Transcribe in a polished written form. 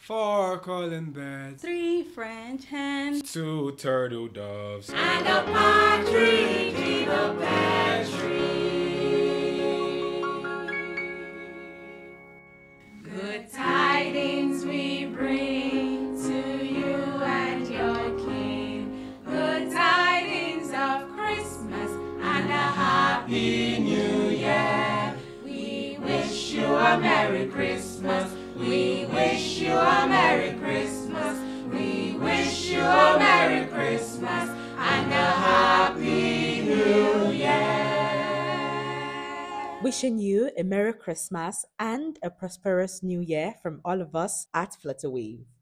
4 calling birds, 3 French hens, 2 turtle doves, and a partridge in a pear tree. Good tidings we bring to you and your king. Good tidings of Christmas and a happy new year. We wish you a Merry Christmas. We wish you a Merry Christmas. We wish you a Merry Christmas and a Happy New Year. Wishing you a Merry Christmas and a prosperous New Year from all of us at Flutterwave.